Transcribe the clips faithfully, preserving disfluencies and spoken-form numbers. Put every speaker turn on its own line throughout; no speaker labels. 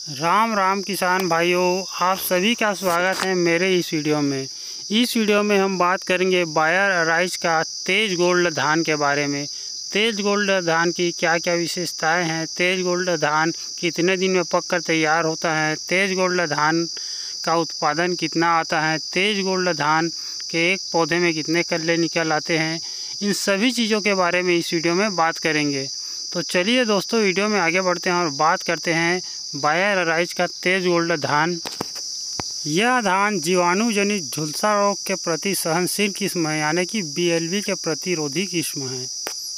राम राम किसान भाइयों, आप सभी का स्वागत है मेरे इस वीडियो में। इस वीडियो में हम बात करेंगे बायर अराइज का तेज गोल्ड धान के बारे में। तेज गोल्ड धान की क्या क्या विशेषताएं हैं, तेज गोल्ड धान कितने दिन में पककर तैयार होता है, तेज गोल्ड धान का उत्पादन कितना आता है, तेज गोल्ड धान के एक पौधे में कितने कल्ले निकल आते हैं, इन सभी चीज़ों के बारे में इस वीडियो में बात करेंगे। तो चलिए दोस्तों, वीडियो में आगे बढ़ते हैं और बात करते हैं बायर अराइज का तेज गोल्ड धान। यह धान जीवाणु जनित झुलसा रोग के प्रति सहनशील किस्म है, यानी कि बी एल वी के प्रतिरोधी किस्म है।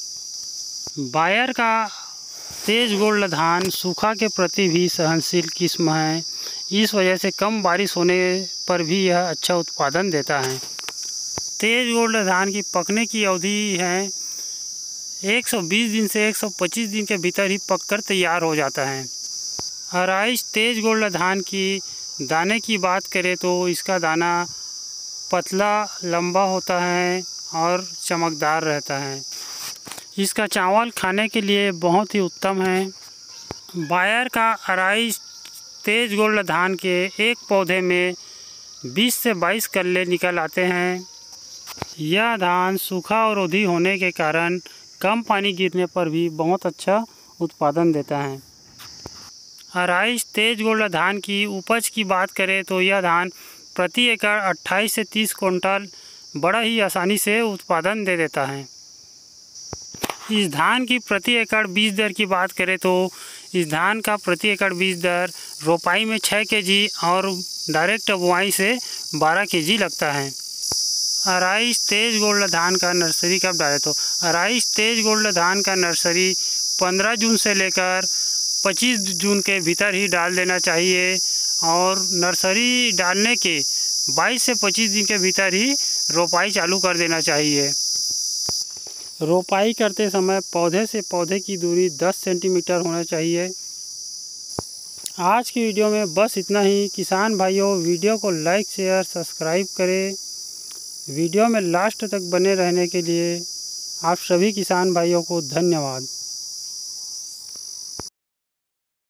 बायर का तेज गोल्ड धान सूखा के प्रति भी सहनशील किस्म है। इस वजह से कम बारिश होने पर भी यह अच्छा उत्पादन देता है। तेज गोल्ड धान की पकने की अवधि है एक सौ बीस दिन से एक सौ पच्चीस दिन के भीतर ही पककर तैयार हो जाता है। अराइज तेज गोल्ड धान की दाने की बात करें तो इसका दाना पतला लंबा होता है और चमकदार रहता है। इसका चावल खाने के लिए बहुत ही उत्तम है। बायर का अराइज तेज गोल्ड धान के एक पौधे में बीस से बाईस कल्ले निकल आते हैं। यह धान सूखा अवरोधी होने के कारण कम पानी गिरने पर भी बहुत अच्छा उत्पादन देता है। अराइज तेज गोल्ड धान की उपज की बात करें तो यह धान प्रति एकड़ अट्ठाईस से तीस कुंटल बड़ा ही आसानी से उत्पादन दे देता है। इस धान की प्रति एकड़ बीज दर की बात करें तो इस धान का प्रति एकड़ बीज दर रोपाई में छः के जी और डायरेक्ट बुआई से बारह के जी लगता है। अराइज तेज गोल्ड धान का नर्सरी कब डालें तो अराइज तेज गोल्ड धान का नर्सरी पंद्रह जून से लेकर पच्चीस जून के भीतर ही डाल देना चाहिए और नर्सरी डालने के बाईस से पच्चीस दिन के भीतर ही रोपाई चालू कर देना चाहिए। रोपाई करते समय पौधे से पौधे की दूरी दस सेंटीमीटर होना चाहिए। आज की वीडियो में बस इतना ही। किसान भाइयों, वीडियो को लाइक शेयर सब्सक्राइब करें। वीडियो में लास्ट तक बने रहने के लिए आप सभी किसान भाइयों को धन्यवाद।